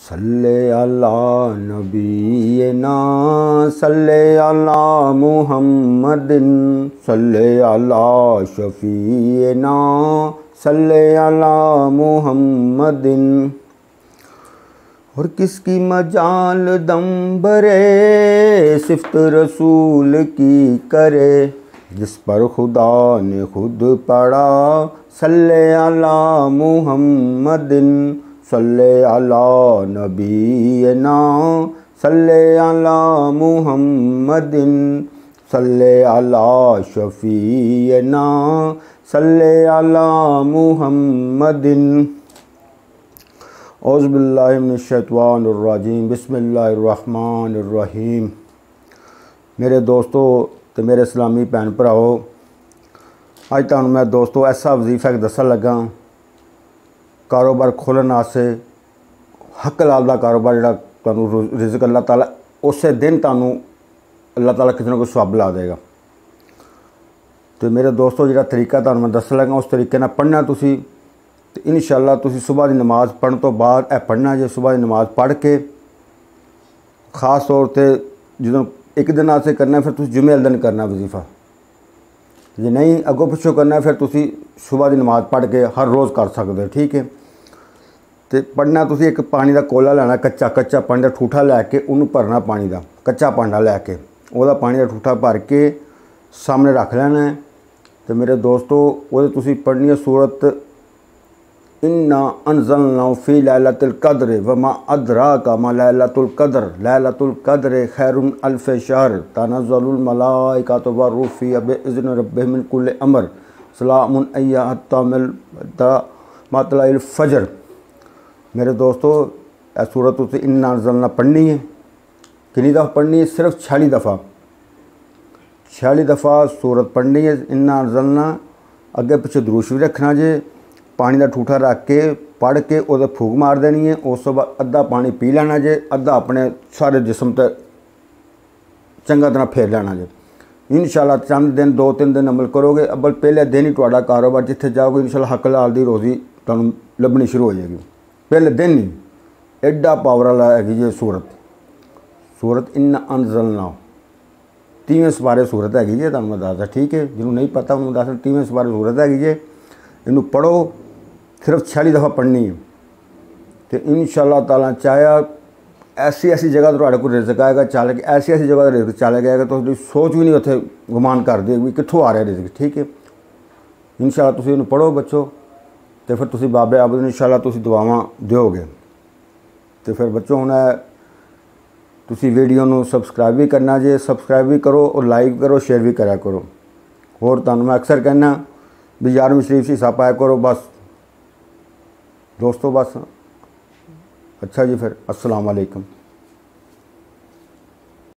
सल्ले अला नबीना सल्ले अला मुहम्मदिन सल्ले अला शफीना सल्ले अला मुहम्मदिन। और किसकी मजाल दम भरे सिफ्त रसूल की करे, जिस पर खुदा ने खुद पढ़ा सल्ले अला मुहम्मदिन सल्ले अला नबीना सल्ले अला मुहम्मदिन सल्ले अला शफीना सल्ले अला मुहम्मदिन। औज़ु बिल्लाहि मिनश शैतानिर रजीम बिस्मिल्लाहिर रहीम। मेरे दोस्तों ते मेरे इस्लामी भैन भराओ, अज तुहानूं मैं दोस्तों ऐसा वजीफा दसन लगा कारोबार खोलने वास्ते। हक हलाल दा कारोबार जिहड़ा तुहानूं रिज़्क अल्लाह ताला उस दिन तुहानूं अल्लाह ताला किसी ना कोई सवाब ला देगा। तो मेरे दोस्तों जिहड़ा तरीका तुहानूं मैं दसन लगा उस तरीके नाल पढ़ना तुसीं ते इंशाअल्लाह तुसीं सुबह की नमाज़ पढ़ने तो बाद यह पढ़ना जे। सुबह की नमाज़ पढ़ के खास तौर पर जो एक दिन वास्ते करना फिर तुसीं जुमे वाले दिन करना वजीफा, जे नहीं अगों पिछों करना फिर तुसीं सुबह की नमाज़ पढ़ के हर रोज़ कर सकते हो। ठीक है। तो पढ़ना तुसीं एक पानी का कोला लेना, कच्चा पानी का ठूठा लैके उन्होंने भरना, पानी का कच्चा भांडा लैके वह पानी का ठूठा भर के सामने रख लेना है। तो मेरे दोस्तों वो तुसीं पढ़नी है सूरत इन्ना अनज़लनाहु फ़ी लैलतिल क़द्र वमा अदराका मा लैलतुल क़द्र लैलतुल क़द्र खैरुन अल्फ़ि शहर तनज़्ज़लुल मलाइकतु वरूह फ़ीहा बिइज़्नि रब्बिहिम मिन कुल्लि अम्र सलामुन हिय्या हत्ता मतलइल फ़ज्र। मेरे दोस्तों यह सूरत तुसीं इन्ना अनज़लना पढ़नी है। कितनी दफ़ा पढ़नी है? सिर्फ 46 दफ़ा 46 दफ़ा सूरत पढ़नी है इन्ना अनज़लना। अगे पिछे दुरूद भी रखना जे। पानी का ठूठा रख के पढ़ के उसे फूक मार देनी है। उस तो बाद अद्धा पानी पी लेना जे, अद्धा अपने सारे जिस्म ते चंगा तरह फेर लेना जे। इंशाअल्लाह चंद दिन 2-3 दिन अमल करोगे, अव्वल पहले दिन ही तुहाडा कारोबार जिथे जाओगे इंशाअल्लाह हक हलाल दी रोज़ी तुहानूं लभनी शुरू हो जाएगी। पहले दिन ही एडा पावर वाला हैगी जे सूरत इन्ना अनज़लना 30वें सपारे सूरत हैगी जे। तुहानूं मैं दसदा, ठीक है, जिन्होंने नहीं पता उन्होंने दस 30वें सपारे सूरत हैगी जे। इनू पढ़ो, सिर्फ 46 दफ़ा पढ़नी है। तो इंशाअल्लाह ताला चाहे ऐसी जगह तुहाडे कोल रिज़्क आएगा चल के, ऐसी जगह रिज़्क चल गया तो सोच भी नहीं उत्थे गुमान कर दे भी कित्थों आ रहा रिज़्क। ठीक है। इंशाअल्लाह तुसीं इनू पढ़ो बच्चों, तो फिर तुसीं बाबे आबद नूं इंशाअल्लाह तुसीं दुआवां दोगे। तो फिर बच्चों हुण तुसीं वीडियो नूं सबसक्राइब भी करना जे, सबसक्राइब भी करो और लाइक करो, शेयर भी करा करो। और तुहानूं मैं अक्सर कहना भी 11वीं शरीफ हिस्सा पाया करो बस दोस्तों, बस। अच्छा जी, फिर अस्सलाम वालेकुम।